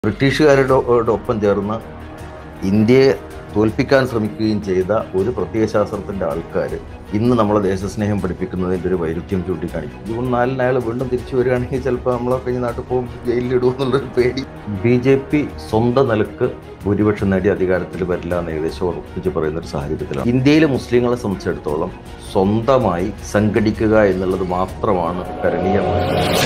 ബ്രിട്ടീഷുകാരോടൊപ്പം ചേർന്ന് ഇന്ത്യയെ തോൽപ്പിക്കാൻ ശ്രമിക്കുകയും ചെയ്ത ഒരു പ്രത്യയശാസ്ത്രത്തിൻ്റെ ആൾക്കാർ ഇന്ന് നമ്മളെ ദേശസ്നേഹം പഠിപ്പിക്കുന്നതിൻ്റെ ഒരു വൈരുദ്ധ്യം ചൂണ്ടിക്കാണിക്കും. ജൂൺ 4 അയാൾ വീണ്ടും തിരിച്ചു വരികയാണെങ്കിൽ ചിലപ്പോൾ നമ്മളെ കഴിഞ്ഞ നാട്ടിൽ പോകും, ജയിലിലിടുമെന്നുള്ളൊരു പേടി. BJP സ്വന്തം നിലക്ക് ഭൂരിപക്ഷം നേടി അധികാരത്തിൽ വരില്ല എന്ന് ഏകദേശം ഉറപ്പിച്ച് പറയുന്നൊരു സാഹചര്യത്തിലാണ്. ഇന്ത്യയിലെ മുസ്ലിങ്ങളെ സംബന്ധിച്ചിടത്തോളം സ്വന്തമായി സംഘടിക്കുക എന്നുള്ളത് മാത്രമാണ് കരണീയമായ.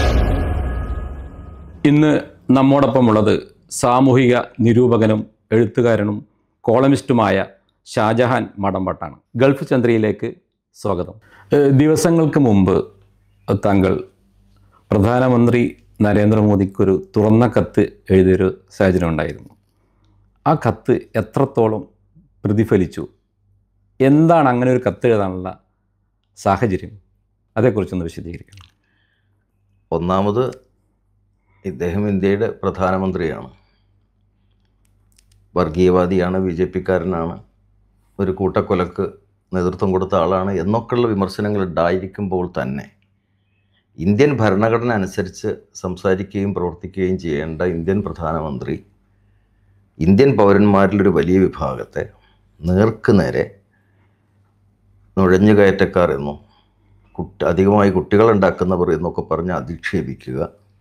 ഇന്ന് നമ്മോടൊപ്പമുള്ളത് സാമൂഹിക നിരൂപകനും എഴുത്തുകാരനും കോളമിസ്റ്റുമായ ഷാജഹാൻ മടമ്പട്ടാണ്. ഗൾഫ് ചന്ദ്രയിലേക്ക് സ്വാഗതം. ദിവസങ്ങൾക്ക് മുമ്പ് താങ്കൾ പ്രധാനമന്ത്രി നരേന്ദ്രമോദിക്കൊരു തുറന്ന കത്ത് എഴുതിയൊരു സാഹചര്യം ഉണ്ടായിരുന്നു. ആ കത്ത് എത്രത്തോളം പ്രതിഫലിച്ചു? എന്താണ് അങ്ങനെ ഒരു കത്ത് എഴുതാനുള്ള സാഹചര്യം? അതേക്കുറിച്ചൊന്ന് വിശദീകരിക്കണം. ഒന്നാമത്, ഇദ്ദേഹം ഇന്ത്യയുടെ പ്രധാനമന്ത്രിയാണ്, വർഗീയവാദിയാണ്, BJP-കാരനാണ്, ഒരു കൂട്ടക്കൊലക്ക് നേതൃത്വം കൊടുത്ത ആളാണ് എന്നൊക്കെയുള്ള വിമർശനങ്ങൾ ഉണ്ടായിരിക്കുമ്പോൾ തന്നെ ഇന്ത്യൻ ഭരണഘടന അനുസരിച്ച് സംസാരിക്കുകയും പ്രവർത്തിക്കുകയും ചെയ്യേണ്ട ഇന്ത്യൻ പ്രധാനമന്ത്രി ഇന്ത്യൻ പൗരന്മാരിലൊരു വലിയ വിഭാഗത്തെ നേർക്കുനേരെ നുഴഞ്ഞുകയറ്റക്കാർ എന്നും അധികമായി കുട്ടികളുണ്ടാക്കുന്നവർ എന്നൊക്കെ പറഞ്ഞ് അധിക്ഷേപിക്കുക,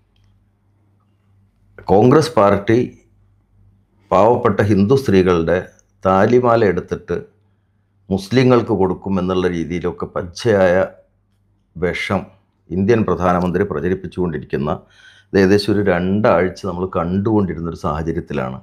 കോൺഗ്രസ് പാർട്ടി പാവപ്പെട്ട ഹിന്ദു സ്ത്രീകളുടെ താലിമാല എടുത്തിട്ട് മുസ്ലിങ്ങൾക്ക് കൊടുക്കും എന്നുള്ള രീതിയിലൊക്കെ പച്ചയായ വിഷം ഇന്ത്യൻ പ്രധാനമന്ത്രി പ്രചരിപ്പിച്ചുകൊണ്ടിരിക്കുന്ന ഏകദേശം ഒരു 2 ആഴ്ച നമ്മൾ കണ്ടുകൊണ്ടിരുന്നൊരു സാഹചര്യത്തിലാണ്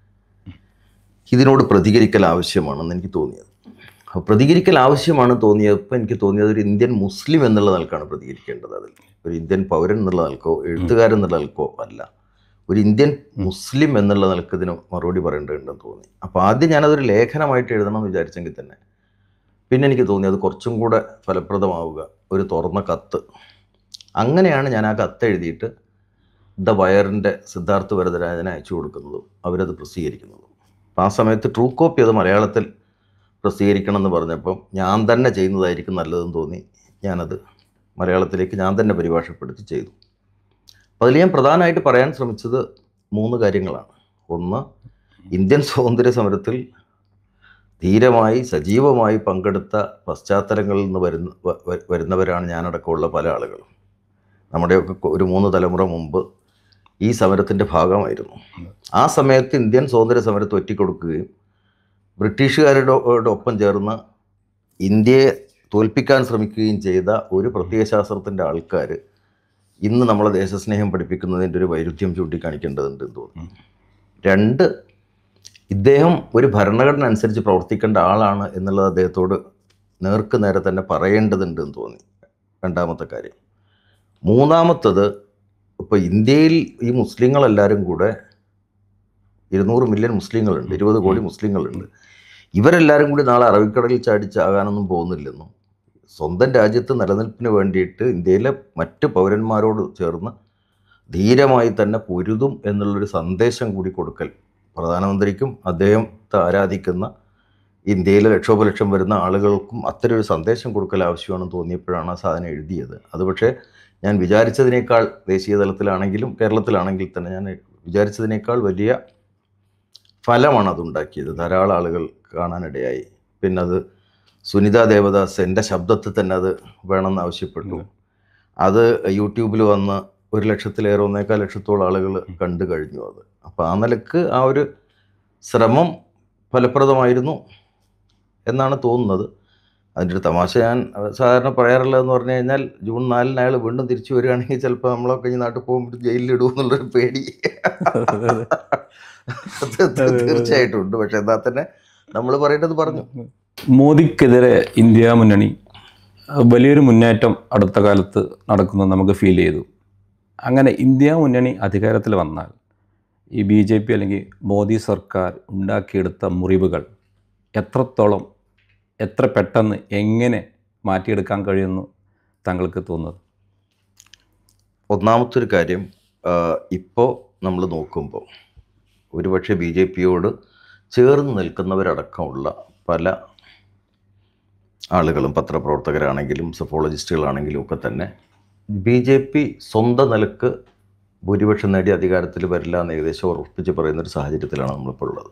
ഇതിനോട് പ്രതികരിക്കൽ ആവശ്യമാണെന്ന് എനിക്ക് തോന്നിയത്. പ്രതികരിക്കൽ ആവശ്യമാണ് തോന്നിയപ്പോൾ എനിക്ക് തോന്നിയത് ഒരു ഇന്ത്യൻ മുസ്ലിം എന്നുള്ള നിലക്കാണ് പ്രതികരിക്കേണ്ടത്. അതിൽ ഒരു ഇന്ത്യൻ പൗരൻ എന്നുള്ള നിലക്കോ എഴുത്തുകാരൻ എന്നുള്ള നിലക്കോ അല്ല, ഒരു ഇന്ത്യൻ മുസ്ലിം എന്നുള്ള നിലക്ക് ഇതിന് മറുപടി പറയേണ്ടതുണ്ടെന്ന് തോന്നി. അപ്പോൾ ആദ്യം ഞാനതൊരു ലേഖനമായിട്ട് എഴുതണം എന്ന് വിചാരിച്ചെങ്കിൽ തന്നെ പിന്നെ എനിക്ക് തോന്നി അത് കുറച്ചും കൂടെ ഫലപ്രദമാവുക ഒരു തുറന്ന കത്ത്. അങ്ങനെയാണ് ഞാൻ ആ കത്ത് എഴുതിയിട്ട് ദ വയറിൻ്റെ സിദ്ധാർത്ഥ് വരദരാജനെ അയച്ചു കൊടുക്കുന്നതും അവരത് പ്രസിദ്ധീകരിക്കുന്നതും. അപ്പോൾ ആ സമയത്ത് ട്രൂ കോപ്പി അത് മലയാളത്തിൽ പ്രസിദ്ധീകരിക്കണം എന്ന് പറഞ്ഞപ്പം ഞാൻ തന്നെ ചെയ്യുന്നതായിരിക്കും നല്ലതെന്ന് തോന്നി ഞാനത് മലയാളത്തിലേക്ക് ഞാൻ തന്നെ പരിഭാഷപ്പെടുത്തി ചെയ്തു. അപ്പോൾ അതിൽ ഞാൻ പ്രധാനമായിട്ട് പറയാൻ ശ്രമിച്ചത് 3 കാര്യങ്ങളാണ്. ഒന്ന്, ഇന്ത്യൻ സ്വാതന്ത്ര്യ സമരത്തിൽ ധീരമായി സജീവമായി പങ്കെടുത്ത പശ്ചാത്തലങ്ങളിൽ നിന്ന് വരുന്നവരാണ് ഞാനടക്കമുള്ള പല ആളുകളും. നമ്മുടെയൊക്കെ ഒരു 3 തലമുറ മുമ്പ് ഈ സമരത്തിൻ്റെ ഭാഗമായിരുന്നു. ആ സമയത്ത് ഇന്ത്യൻ സ്വാതന്ത്ര്യ സമരത്തെ ഒറ്റിക്കൊടുക്കുകയും ബ്രിട്ടീഷുകാരോടൊപ്പം ചേർന്ന് ഇന്ത്യയെ തോൽപ്പിക്കാൻ ശ്രമിക്കുകയും ചെയ്ത ഒരു പ്രത്യയശാസ്ത്രത്തിൻ്റെ ആൾക്കാർ ഇന്ന് നമ്മളെ ദേശസ്നേഹം പഠിപ്പിക്കുന്നതിൻ്റെ ഒരു വൈരുദ്ധ്യം ചൂണ്ടിക്കാണിക്കേണ്ടതുണ്ടെന്ന് തോന്നി. 2, ഇദ്ദേഹം ഒരു ഭരണഘടന അനുസരിച്ച് പ്രവർത്തിക്കേണ്ട ആളാണ് എന്നുള്ളത് അദ്ദേഹത്തോട് നേർക്ക് നേരെ തന്നെ പറയേണ്ടതുണ്ടെന്ന് തോന്നി. 2ാമത്തെ കാര്യം. 3ാമത്തത്, ഇപ്പോൾ ഇന്ത്യയിൽ ഈ മുസ്ലിങ്ങളെല്ലാവരും കൂടെ 200 മില്യൺ മുസ്ലിങ്ങളുണ്ട്, 20 കോടി മുസ്ലിങ്ങളുണ്ട്. ഇവരെല്ലാവരും കൂടി നാളെ അറബിക്കടലിൽ ചാടിച്ചാകാനൊന്നും പോകുന്നില്ലെന്നും സ്വന്തം രാജ്യത്ത് നിലനിൽപ്പിന് വേണ്ടിയിട്ട് ഇന്ത്യയിലെ മറ്റ് പൗരന്മാരോട് ചേർന്ന് ധീരമായി തന്നെ പൊരുതും എന്നുള്ളൊരു സന്ദേശം കൂടി കൊടുക്കൽ പ്രധാനമന്ത്രിക്കും അദ്ദേഹത്തെ ആരാധിക്കുന്ന ഇന്ത്യയിലെ ലക്ഷോപലക്ഷം വരുന്ന ആളുകൾക്കും അത്തരം ഒരു സന്ദേശം കൊടുക്കൽ ആവശ്യമാണെന്ന് തോന്നിയപ്പോഴാണ് ആ സാധനം എഴുതിയത്. അത് പക്ഷേ ഞാൻ വിചാരിച്ചതിനേക്കാൾ ദേശീയ തലത്തിലാണെങ്കിലും കേരളത്തിലാണെങ്കിൽ തന്നെ ഞാൻ വിചാരിച്ചതിനേക്കാൾ വലിയ ഫലമാണ് അതുണ്ടാക്കിയത്. ധാരാളം ആളുകൾ കാണാനിടയായി. പിന്നെ അത് സുനിത ദേവദാസ് എൻ്റെ ശബ്ദത്തിൽ തന്നെ അത് വേണമെന്ന് ആവശ്യപ്പെട്ടു. അത് യൂട്യൂബിൽ വന്ന് 1 ലക്ഷത്തിലേറെ 1.25 ലക്ഷത്തോളം ആളുകൾ കണ്ടു കഴിഞ്ഞു അത്. അപ്പോൾ ആ നിലക്ക് ആ ഒരു ശ്രമം ഫലപ്രദമായിരുന്നു എന്നാണ് തോന്നുന്നത്. അതിൻ്റെ ഒരു തമാശ ഞാൻ സാധാരണ പറയാറുള്ളതെന്ന് പറഞ്ഞു കഴിഞ്ഞാൽ ജൂൺ 4 അയാൾ വീണ്ടും തിരിച്ചു വരികയാണെങ്കിൽ ചിലപ്പോൾ നമ്മളെ കഴിഞ്ഞ നാട്ടിൽ പോകുമ്പോൾ ജയിലിലിടുമെന്നുള്ളൊരു പേടി തീർച്ചയായിട്ടും ഉണ്ട്. പക്ഷെ എന്നാൽ തന്നെ നമ്മൾ പറയേണ്ടത് പറഞ്ഞു. മോദിക്കെതിരെ ഇന്ത്യ മുന്നണി വലിയൊരു മുന്നേറ്റം അടുത്ത കാലത്ത് നടക്കുന്നത് നമുക്ക് ഫീൽ ചെയ്തു. അങ്ങനെ ഇന്ത്യ മുന്നണി അധികാരത്തിൽ വന്നാൽ ഈ BJP അല്ലെങ്കിൽ മോദി സർക്കാർ ഉണ്ടാക്കിയെടുത്ത മുറിവുകൾ എത്രത്തോളം എത്ര പെട്ടെന്ന് എങ്ങനെ മാറ്റിയെടുക്കാൻ കഴിയുമെന്ന് താങ്കൾക്ക് തോന്നുന്നത്? ഒന്നാമത്തൊരു കാര്യം, ഇപ്പോൾ നമ്മൾ നോക്കുമ്പോൾ ഒരുപക്ഷെ BJP-യോട് ചേർന്ന് നിൽക്കുന്നവരടക്കമുള്ള പല ആളുകളും പത്രപ്രവർത്തകരാണെങ്കിലും സഫോളജിസ്റ്റുകളാണെങ്കിലും ഒക്കെ തന്നെ BJP സ്വന്തം നിലക്ക് ഭൂരിപക്ഷം നേടി അധികാരത്തിൽ വരില്ല എന്ന് ഏകദേശം ഉറപ്പിച്ച് പറയുന്നൊരു സാഹചര്യത്തിലാണ് നമ്മളിപ്പോൾ ഉള്ളത്.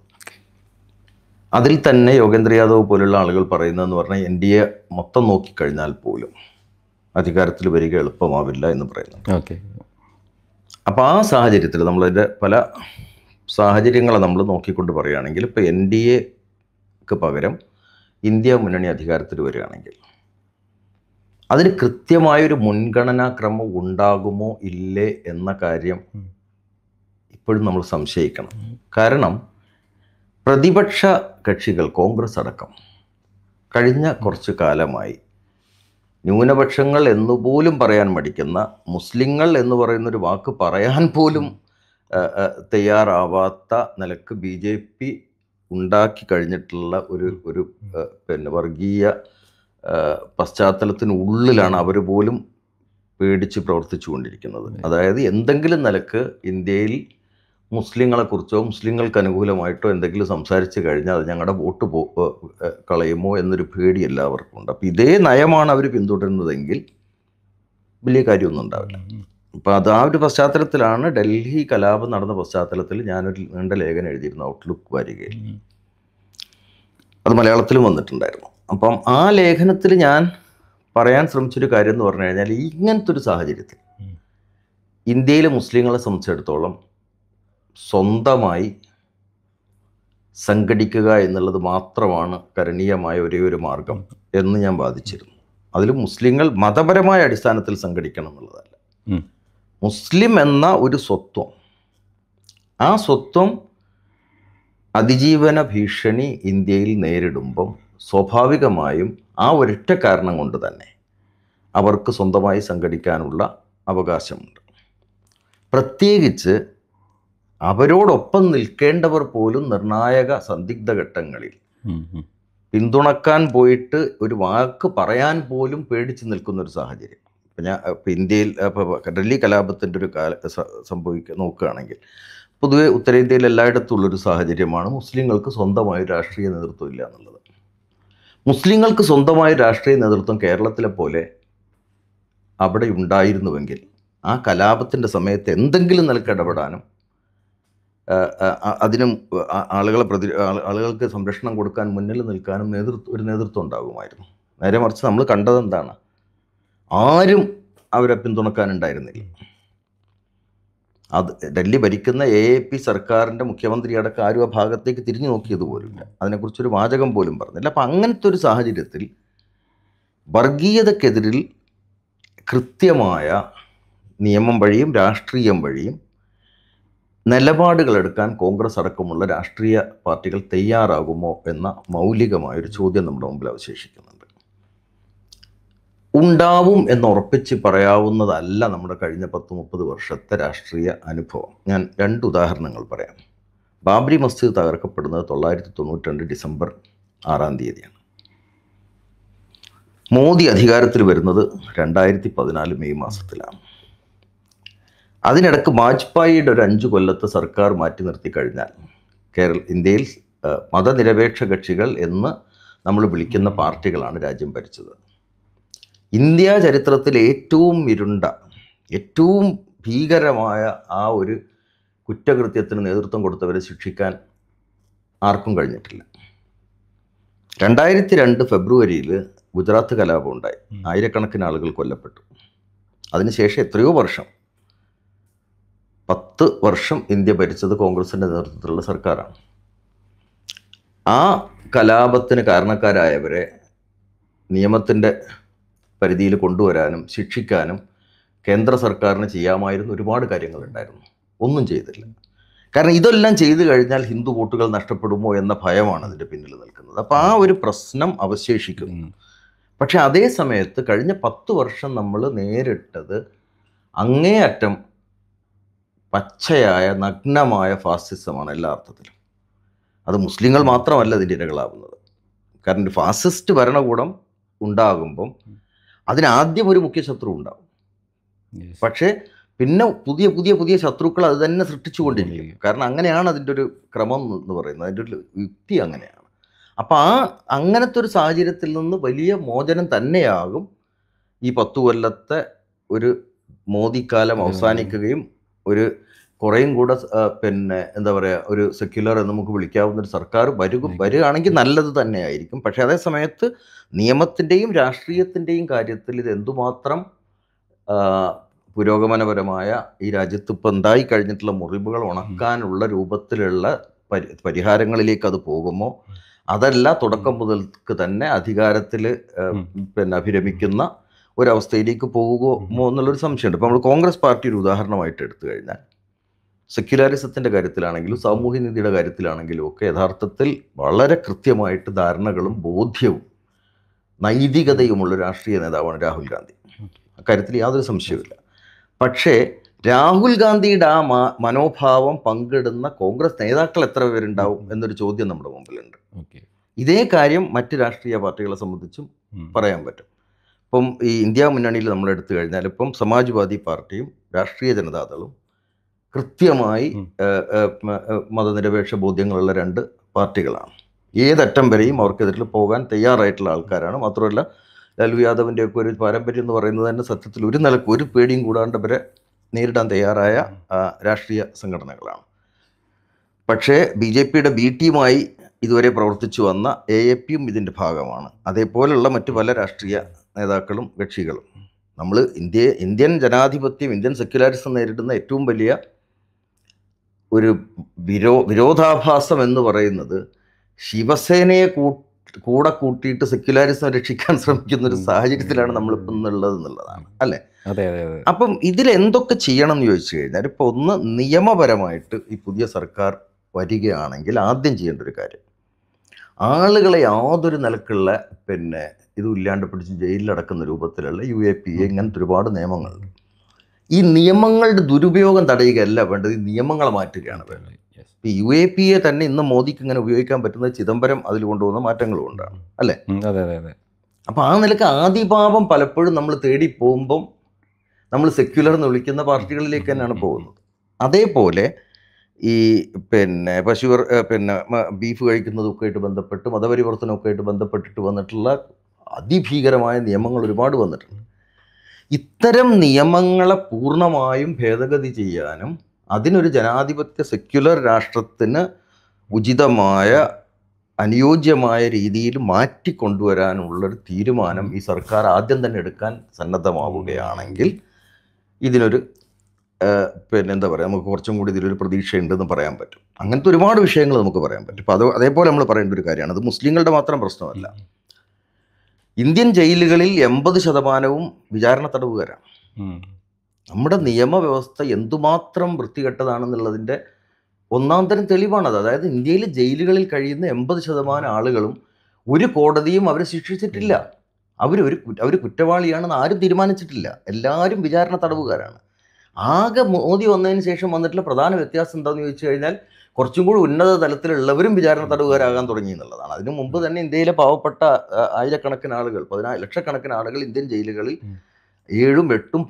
അതിൽ തന്നെ യോഗേന്ദ്ര യാദവ് പോലുള്ള ആളുകൾ പറയുന്നതെന്ന് പറഞ്ഞാൽ NDA മൊത്തം നോക്കിക്കഴിഞ്ഞാൽ പോലും അധികാരത്തിൽ വരിക എളുപ്പമാവില്ല എന്ന് പറയുന്നു. ഓക്കെ. അപ്പോൾ ആ സാഹചര്യത്തിൽ നമ്മളതിൻ്റെ പല സാഹചര്യങ്ങളെ നമ്മൾ നോക്കിക്കൊണ്ട് പറയുകയാണെങ്കിൽ ഇപ്പോൾ NDAക്ക് പകരം ഇന്ത്യ മുന്നണി അധികാരത്തിൽ വരികയാണെങ്കിൽ അതിന് കൃത്യമായൊരു മുൻഗണനാക്രമം ഉണ്ടാകുമോ ഇല്ലേ എന്ന കാര്യം ഇപ്പോഴും നമ്മൾ സംശയിക്കണം. കാരണം പ്രതിപക്ഷ കക്ഷികൾ കോൺഗ്രസ് അടക്കം കഴിഞ്ഞ കുറച്ച് കാലമായി ന്യൂനപക്ഷങ്ങൾ എന്നുപോലും പറയാൻ മടിക്കുന്ന, മുസ്ലിങ്ങൾ എന്ന് പറയുന്നൊരു വാക്ക് പറയാൻ പോലും തയ്യാറാവാത്ത നിലക്ക് BJP ഉണ്ടാക്കി കഴിഞ്ഞിട്ടുള്ള ഒരു വർഗീയ പശ്ചാത്തലത്തിനുള്ളിലാണ് അവർ പോലും പേടിച്ച് പ്രവർത്തിച്ചു കൊണ്ടിരിക്കുന്നത്. അതായത് എന്തെങ്കിലും നിലക്ക് ഇന്ത്യയിൽ മുസ്ലിങ്ങളെക്കുറിച്ചോ മുസ്ലിങ്ങൾക്ക് അനുകൂലമായിട്ടോ എന്തെങ്കിലും സംസാരിച്ച് കഴിഞ്ഞാൽ അത് ഞങ്ങളുടെ വോട്ട് കളയുമോ എന്നൊരു പേടി എല്ലാവർക്കും ഉണ്ട്. അപ്പോൾ ഇതേ നയമാണ് അവർ പിന്തുടരുന്നതെങ്കിൽ വലിയ കാര്യമൊന്നും ഉണ്ടാവില്ല. അപ്പോൾ അത് ആ ഒരു പശ്ചാത്തലത്തിലാണ് ഡൽഹി കലാപം നടന്ന പശ്ചാത്തലത്തിൽ ഞാനൊരു നീണ്ട ലേഖനം എഴുതിയിരുന്നു ഔട്ട്ലുക്ക് വാരികയിൽ. അത് മലയാളത്തിലും വന്നിട്ടുണ്ടായിരുന്നു. അപ്പം ആ ലേഖനത്തിൽ ഞാൻ പറയാൻ ശ്രമിച്ചൊരു കാര്യം എന്ന് പറഞ്ഞു കഴിഞ്ഞാൽ ഇങ്ങനത്തെ ഒരു സാഹചര്യത്തിൽ ഇന്ത്യയിലെ മുസ്ലിങ്ങളെ സംബന്ധിച്ചിടത്തോളം സ്വന്തമായി സംഘടിക്കുക എന്നുള്ളത് മാത്രമാണ് കരണീയമായ ഒരേ ഒരു മാർഗം എന്ന് ഞാൻ വാദിച്ചിരുന്നു. അതിൽ മുസ്ലിങ്ങൾ മതപരമായ അടിസ്ഥാനത്തിൽ സംഘടിക്കണം എന്നുള്ളതല്ല. മുസ്ലിം എന്ന ഒരു സ്വത്വം, ആ സ്വത്വം അതിജീവന ഭീഷണി ഇന്ത്യയിൽ നേരിടുമ്പം സ്വാഭാവികമായും ആ ഒരൊറ്റ കാരണം കൊണ്ട് തന്നെ അവർക്ക് സ്വന്തമായി സംഘടിക്കാനുള്ള അവകാശമുണ്ട്. പ്രത്യേകിച്ച് അവരോടൊപ്പം നിൽക്കേണ്ടവർ പോലും നിർണായക സന്ദിഗ്ധ ഘട്ടങ്ങളിൽ പിന്തുണക്കാൻ പോയിട്ട് ഒരു വാക്ക് പറയാൻ പോലും പേടിച്ച് നിൽക്കുന്നൊരു സാഹചര്യം. ഇപ്പം ഇന്ത്യയിൽ ഡൽഹി കലാപത്തിൻ്റെ ഒരു നോക്കുകയാണെങ്കിൽ പൊതുവെ ഉത്തരേന്ത്യയിൽ എല്ലായിടത്തും ഉള്ളൊരു സാഹചര്യമാണ് മുസ്ലിങ്ങൾക്ക് സ്വന്തമായ രാഷ്ട്രീയ നേതൃത്വം ഇല്ല എന്നുള്ളത്. മുസ്ലിങ്ങൾക്ക് സ്വന്തമായ രാഷ്ട്രീയ നേതൃത്വം കേരളത്തിലെ പോലെ അവിടെ ഉണ്ടായിരുന്നുവെങ്കിൽ ആ കലാപത്തിൻ്റെ സമയത്ത് എന്തെങ്കിലും നിലക്ക് ഇടപെടാനും അതിനും ആളുകൾക്ക് സംരക്ഷണം കൊടുക്കാൻ മുന്നിൽ നിൽക്കാനും ഒരു നേതൃത്വം ഉണ്ടാകുമായിരുന്നു. നേരെ മറിച്ച് നമ്മൾ കണ്ടത് എന്താണ്? ആരും അവരെ പിന്തുണക്കാനുണ്ടായിരുന്നില്ല. അത് ഡൽഹി ഭരിക്കുന്ന AAP സർക്കാരിൻ്റെ മുഖ്യമന്ത്രി അടക്കം ആരും ആ ഭാഗത്തേക്ക് തിരിഞ്ഞു നോക്കിയത് പോലുമില്ല, അതിനെക്കുറിച്ചൊരു വാചകം പോലും പറഞ്ഞില്ല. അപ്പം അങ്ങനത്തെ ഒരു സാഹചര്യത്തിൽ വർഗീയതക്കെതിരിൽ കൃത്യമായ നിയമം വഴിയും രാഷ്ട്രീയം വഴിയും നിലപാടുകളെടുക്കാൻ കോൺഗ്രസ് അടക്കമുള്ള രാഷ്ട്രീയ പാർട്ടികൾ തയ്യാറാകുമോ എന്ന മൗലികമായൊരു ചോദ്യം നമ്മുടെ മുമ്പിൽ അവശേഷിക്കുന്നുണ്ട്. ഉണ്ടാവും എന്നുറപ്പിച്ച് പറയാവുന്നതല്ല നമ്മുടെ കഴിഞ്ഞ 10-30 വർഷത്തെ രാഷ്ട്രീയ അനുഭവം. ഞാൻ 2 ഉദാഹരണങ്ങൾ പറയാം. ബാബരി മസ്ജിദ് തകർക്കപ്പെടുന്നത് 1992 ഡിസംബർ 6-ാം തീയതിയാണ്. മോദി അധികാരത്തിൽ വരുന്നത് 2014 മെയ് മാസത്തിലാണ്. അതിനിടക്ക് വാജ്പേയിയുടെ ഒരു 5 കൊല്ലത്തെ സർക്കാർ മാറ്റി നിർത്തി കഴിഞ്ഞാൽ ഇന്ത്യയിൽ മതനിരപേക്ഷ കക്ഷികൾ എന്ന് നമ്മൾ വിളിക്കുന്ന പാർട്ടികളാണ് രാജ്യം ഭരിച്ചത്. ഇന്ത്യ ചരിത്രത്തിൽ ഏറ്റവും ഇരുണ്ട, ഏറ്റവും ഭീകരമായ ആ ഒരു കുറ്റകൃത്യത്തിന് നേതൃത്വം കൊടുത്തവരെ ശിക്ഷിക്കാൻ ആർക്കും കഴിഞ്ഞിട്ടില്ല. 2002 ഫെബ്രുവരിയിൽ ഗുജറാത്ത് കലാപം ഉണ്ടായി, ആയിരക്കണക്കിന് ആളുകൾ കൊല്ലപ്പെട്ടു. അതിനുശേഷം എത്രയോ വർഷം, 10 വർഷം ഇന്ത്യ ഭരിച്ചത് കോൺഗ്രസിൻ്റെ നേതൃത്വത്തിലുള്ള സർക്കാരാണ്. ആ കലാപത്തിന് കാരണക്കാരായവരെ നിയമത്തിൻ്റെ പരിധിയിൽ കൊണ്ടുവരാനും ശിക്ഷിക്കാനും കേന്ദ്ര സർക്കാരിന് ചെയ്യാമായിരുന്ന ഒരുപാട് കാര്യങ്ങളുണ്ടായിരുന്നു. ഒന്നും ചെയ്തില്ല. കാരണം ഇതെല്ലാം ചെയ്തു കഴിഞ്ഞാൽ ഹിന്ദു വോട്ടുകൾ നഷ്ടപ്പെടുമോ എന്ന ഭയമാണ് അതിൻ്റെ പിന്നിൽ നിൽക്കുന്നത്. അപ്പോൾ ആ ഒരു പ്രശ്നം അവശേഷിക്കുന്നു. പക്ഷെ അതേ സമയത്ത് കഴിഞ്ഞ 10 വർഷം നമ്മൾ നേരിട്ടത് അങ്ങേയറ്റം പച്ചയായ നഗ്നമായ ഫാസിസമാണ് എല്ലാ അർത്ഥത്തിലും. അത് മുസ്ലിങ്ങൾ മാത്രമല്ല ഇതിൻ്റെ ഇരകളാവുന്നത്. കാരണം ഒരു ഫാസിസ്റ്റ് ഭരണകൂടം ഉണ്ടാകുമ്പം അതിനാദ്യം ഒരു മുഖ്യ ശത്രു ഉണ്ടാവും. പക്ഷേ പിന്നെ പുതിയ പുതിയ പുതിയ ശത്രുക്കൾ അത് തന്നെ സൃഷ്ടിച്ചുകൊണ്ടിരിക്കും. കാരണം അങ്ങനെയാണ് അതിൻ്റെ ഒരു ക്രമം എന്ന് പറയുന്നത്, അതിൻ്റെ ഒരു യുക്തി അങ്ങനെയാണ്. അപ്പോൾ അങ്ങനത്തെ ഒരു സാഹചര്യത്തിൽ നിന്ന് വലിയ മോചനം തന്നെയാകും ഈ 10 കൊല്ലത്തെ ഒരു മോദിക്കാലം അവസാനിക്കുകയും ഒരു കുറേയും കൂടെ പിന്നെ എന്താ പറയുക, ഒരു സെക്യുലർ എന്ന് നമുക്ക് വിളിക്കാവുന്ന ഒരു സർക്കാർ വരികയാണെങ്കിൽ നല്ലത് തന്നെയായിരിക്കും. പക്ഷേ അതേ സമയത്ത് നിയമത്തിൻ്റെയും രാഷ്ട്രീയത്തിൻ്റെയും കാര്യത്തിൽ ഇത് എന്തുമാത്രം പുരോഗമനപരമായ ഈ രാജ്യത്ത് ഇപ്പം എന്തായി കഴിഞ്ഞിട്ടുള്ള മുറിവുകൾ ഉണക്കാനുള്ള രൂപത്തിലുള്ള പരിഹാരങ്ങളിലേക്ക് അത് പോകുമോ, അതല്ല തുടക്കം മുതൽക്ക് തന്നെ അധികാരത്തിൽ പിന്നെ അഭിരമിക്കുന്ന ഒരവസ്ഥയിലേക്ക് പോകുമോ എന്നുള്ളൊരു സംശയമുണ്ട്. ഇപ്പോൾ നമ്മൾ കോൺഗ്രസ് പാർട്ടി ഒരു ഉദാഹരണമായിട്ട് എടുത്തു കഴിഞ്ഞാൽ സെക്യുലറിസത്തിൻ്റെ കാര്യത്തിലാണെങ്കിലും സാമൂഹ്യനീതിയുടെ കാര്യത്തിലാണെങ്കിലും ഒക്കെ യഥാർത്ഥത്തിൽ വളരെ കൃത്യമായിട്ട് ധാരണകളും ബോധ്യവും നൈതികതയുമുള്ള രാഷ്ട്രീയ നേതാവാണ് രാഹുൽ ഗാന്ധി. അക്കാര്യത്തിൽ യാതൊരു സംശയവുമില്ല. പക്ഷേ രാഹുൽ ഗാന്ധിയുടെ ആ മനോഭാവം പങ്കിടുന്ന കോൺഗ്രസ് നേതാക്കൾ എത്ര പേരുണ്ടാവും എന്നൊരു ചോദ്യം നമ്മുടെ മുമ്പിലുണ്ട്. ഇതേ കാര്യം മറ്റ് രാഷ്ട്രീയ പാർട്ടികളെ സംബന്ധിച്ചും പറയാൻ പറ്റും. ഇപ്പം ഈ ഇന്ത്യ മുന്നണിയിൽ നമ്മൾ എടുത്തു കഴിഞ്ഞാൽ ഇപ്പം സമാജ്വാദി പാർട്ടിയും രാഷ്ട്രീയ ജനതാദളും കൃത്യമായി മതനിരപേക്ഷ ബോധ്യങ്ങളുള്ള രണ്ട് പാർട്ടികളാണ്. ഏതറ്റം വരെയും അവർക്കെതിരിൽ പോകാൻ തയ്യാറായിട്ടുള്ള ആൾക്കാരാണ്. മാത്രമല്ല ലാലു യാദവിൻ്റെയൊക്കെ ഒരു പാരമ്പര്യം എന്ന് പറയുന്നത് തന്നെ സത്യത്തിൽ ഒരു നിലക്ക് ഒരു പേടിയും കൂടാണ്ട് വരെ നേരിടാൻ തയ്യാറായ രാഷ്ട്രീയ സംഘടനകളാണ്. പക്ഷേ BJPയുടെ B ടീമായി ഇതുവരെ പ്രവർത്തിച്ചു വന്ന AAPയും ഇതിൻ്റെ ഭാഗമാണ്. അതേപോലെയുള്ള മറ്റു പല രാഷ്ട്രീയ നേതാക്കളും കക്ഷികളും. നമ്മൾ ഇന്ത്യൻ ജനാധിപത്യം, ഇന്ത്യൻ സെക്യുലറിസം നേരിടുന്ന ഏറ്റവും വലിയ ഒരു വിരോധാഭാസം എന്ന് പറയുന്നത് ശിവസേനയെ കൂടെ കൂട്ടിയിട്ട് സെക്യുലറിസം രക്ഷിക്കാൻ ശ്രമിക്കുന്ന ഒരു സാഹചര്യത്തിലാണ് നമ്മളിപ്പോൾ ഉള്ളത് എന്നുള്ളതാണ്, അല്ലേ? അപ്പം ഇതിൽ എന്തൊക്കെ ചെയ്യണം എന്ന് ചോദിച്ചു കഴിഞ്ഞാൽ, ഇപ്പോൾ ഒന്ന് നിയമപരമായിട്ട് ഈ പുതിയ സർക്കാർ വരികയാണെങ്കിൽ ആദ്യം ചെയ്യേണ്ട ഒരു കാര്യം, ആളുകളെ യാതൊരു നിലക്കുള്ള പിന്നെ ഇതും ഇല്ലാണ്ട് പിടിച്ച് ജയിലിലടക്കുന്ന രൂപത്തിലുള്ള UAPA ഇങ്ങനത്തെ ഒരുപാട് നിയമങ്ങളുണ്ട്. ഈ നിയമങ്ങളുടെ ദുരുപയോഗം തടയുകയല്ല വേണ്ടത്, ഈ നിയമങ്ങളെ മാറ്റുകയാണ് വേണ്ടത്. ഈ UAPA തന്നെ ഇന്ന് മോദിക്ക് ഇങ്ങനെ ഉപയോഗിക്കാൻ പറ്റുന്നത് ചിദംബരം അതിൽ കൊണ്ടുപോകുന്ന മാറ്റങ്ങൾ കൊണ്ടാണ്, അല്ലേ? അപ്പം ആ നിലക്ക് ആദിഭാവം പലപ്പോഴും നമ്മൾ തേടി പോകുമ്പം നമ്മൾ സെക്യുലർ എന്ന് വിളിക്കുന്ന പാർട്ടികളിലേക്ക് തന്നെയാണ് പോകുന്നത്. അതേപോലെ ഈ പിന്നെ ബീഫ് കഴിക്കുന്നതൊക്കെ ആയിട്ട് ബന്ധപ്പെട്ട് മതപരിവർത്തനമൊക്കെ ആയിട്ട് ബന്ധപ്പെട്ടിട്ട് വന്നിട്ടുള്ള അതിഭീകരമായ നിയമങ്ങൾ ഒരുപാട് വന്നിട്ടുണ്ട്. ഇത്തരം നിയമങ്ങളെ പൂർണ്ണമായും ഭേദഗതി ചെയ്യാനും അതിനൊരു ജനാധിപത്യ സെക്യുലർ രാഷ്ട്രത്തിന് ഉചിതമായ അനുയോജ്യമായ രീതിയിൽ മാറ്റിക്കൊണ്ടുവരാനുള്ളൊരു തീരുമാനം ഈ സർക്കാർ ആദ്യം തന്നെ എടുക്കാൻ സന്നദ്ധമാവുകയാണെങ്കിൽ ഇതിനൊരു എന്താ പറയുക, നമുക്ക് കുറച്ചും കൂടി ഇതിലൊരു പ്രതീക്ഷയുണ്ടെന്ന് പറയാൻ പറ്റും. അങ്ങനത്തെ ഒരുപാട് വിഷയങ്ങൾ നമുക്ക് പറയാൻ പറ്റും. അപ്പോൾ അതേപോലെ നമ്മൾ പറയേണ്ട ഒരു കാര്യമാണ്, അത് മുസ്ലിങ്ങളുടെ മാത്രം പ്രശ്നമല്ല. ഇന്ത്യൻ ജയിലുകളിൽ 80% വിചാരണ തടവുകാരാണ്. നമ്മുടെ നിയമവ്യവസ്ഥ എന്തുമാത്രം വൃത്തികെട്ടതാണെന്നുള്ളതിൻ്റെ ഒന്നാം തരം തെളിവാണത്. അതായത് ഇന്ത്യയിലെ ജയിലുകളിൽ കഴിയുന്ന 80% ആളുകളും ഒരു കോടതിയും അവരെ ശിക്ഷിച്ചിട്ടില്ല. അവർ കുറ്റവാളിയാണെന്ന് ആരും തീരുമാനിച്ചിട്ടില്ല. എല്ലാവരും വിചാരണ തടവുകാരാണ്. ആകെ മോദി വന്നതിന് ശേഷം വന്നിട്ടുള്ള പ്രധാന വ്യത്യാസം എന്താണെന്ന് ചോദിച്ചു കഴിഞ്ഞാൽ കുറച്ചും കൂടി ഉന്നത തലത്തിലുള്ളവരും വിചാരണ തടവുകാരാകാൻ തുടങ്ങി എന്നുള്ളതാണ്. അതിനു മുമ്പ് തന്നെ ഇന്ത്യയിലെ പാവപ്പെട്ട ആയിരക്കണക്കിന് ആളുകൾ, ലക്ഷക്കണക്കിന് ആളുകൾ ഇന്ത്യൻ ജയിലുകളിൽ 7, 8,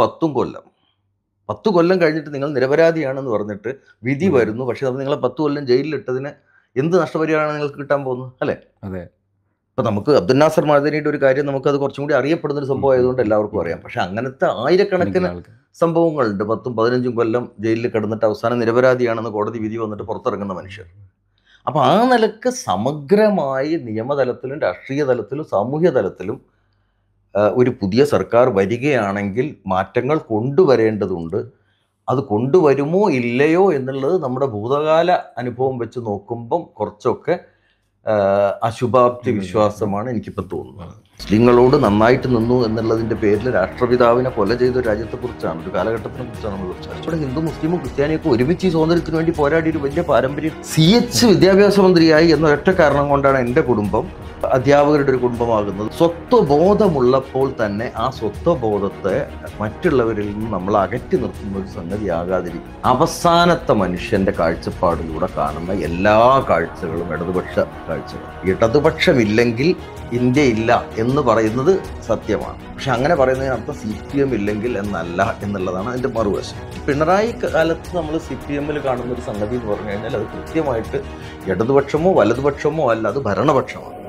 10 കൊല്ലം കഴിഞ്ഞിട്ട് നിങ്ങൾ നിരപരാധിയാണെന്ന് പറഞ്ഞിട്ട് വിധി വരുന്നു. പക്ഷെ അത് നിങ്ങളെ 10 കൊല്ലം ജയിലിലിട്ടതിന് എന്ത് നഷ്ടപരിഹാരമാണ് നിങ്ങൾക്ക് കിട്ടാൻ പോകുന്നത്, അല്ലേ? അതെ. ഇപ്പം നമുക്ക് അബ്ദുൽ നാസർ മഅദനിയുടെ ഒരു കാര്യം നമുക്കത് കുറച്ചും കൂടി അറിയപ്പെടുന്നൊരു സംഭവം ആയതുകൊണ്ട് എല്ലാവർക്കും അറിയാം. പക്ഷെ അങ്ങനത്തെ ആയിരക്കണക്കിന് സംഭവങ്ങളുണ്ട്. 10, 15 കൊല്ലം ജയിലിൽ കിടന്നിട്ട് അവസാനം നിരപരാധിയാണെന്ന് കോടതി വിധി വന്നിട്ട് പുറത്തിറങ്ങുന്ന മനുഷ്യർ. അപ്പോൾ ആ നിലക്ക് സമഗ്രമായി നിയമതലത്തിലും രാഷ്ട്രീയ തലത്തിലും സാമൂഹ്യ തലത്തിലും ഒരു പുതിയ സർക്കാർ വരികയാണെങ്കിൽ മാറ്റങ്ങൾ കൊണ്ടുവരേണ്ടതുണ്ട്. അത് കൊണ്ടുവരുമോ ഇല്ലയോ എന്നുള്ളത് നമ്മുടെ ഭൂതകാല അനുഭവം വെച്ച് നോക്കുമ്പം കുറച്ചൊക്കെ അശുഭാപ്തി വിശ്വാസമാണ് എനിക്കിപ്പോൾ തോന്നുന്നത്. മുസ്ലിങ്ങളോട് നന്നായിട്ട് നിന്നു എന്നുള്ളതിൻ്റെ പേരിൽ രാഷ്ട്രപിതാവിനെ കൊല ചെയ്ത രാജ്യത്തെക്കുറിച്ചാണ്, ഒരു കാലഘട്ടത്തിനെ കുറിച്ചാണ് നമ്മൾ സംസാരിച്ചത്. ഇവിടെ ഹിന്ദു മുസ്ലിമും ക്രിസ്ത്യാനിയൊക്കെ ഒരുമിച്ച് ഈ സ്വാതന്ത്ര്യത്തിന് വേണ്ടി പോരാടിയ ഒരു വലിയ പാരമ്പര്യം. CH വിദ്യാഭ്യാസ മന്ത്രിയായി എന്ന ഒറ്റ കാരണം കൊണ്ടാണ് എൻ്റെ കുടുംബം അധ്യാപകരുടെ ഒരു കുടുംബമാകുന്നത്. സ്വത്വബോധമുള്ളപ്പോൾ തന്നെ ആ സ്വത്വബോധത്തെ മറ്റുള്ളവരിൽ നിന്ന് നമ്മൾ അകറ്റി നിർത്തുന്ന ഒരു സംഗതിയാകാതിരിക്കും. അവസാനത്തെ മനുഷ്യൻ്റെ കാഴ്ചപ്പാടിലൂടെ കാണുന്ന എല്ലാ കാഴ്ചകളും ഇടതുപക്ഷ കാഴ്ചകൾ. ഇടതുപക്ഷമില്ലെങ്കിൽ ഇന്ത്യ ഇല്ല എന്ന് പറയുന്നത് സത്യമാണ്. പക്ഷെ അങ്ങനെ പറയുന്നതിനർത്ഥം CPM ഇല്ലെങ്കിൽ എന്നല്ല എന്നുള്ളതാണ് അതിൻ്റെ മറുവശം. പിണറായി കാലത്ത് നമ്മൾ CPM കാണുന്ന ഒരു സംഗതി എന്ന് പറഞ്ഞു കഴിഞ്ഞാൽ അത് കൃത്യമായിട്ട് ഇടതുപക്ഷമോ വലതുപക്ഷമോ അല്ല, അത് ഭരണപക്ഷമാണ്.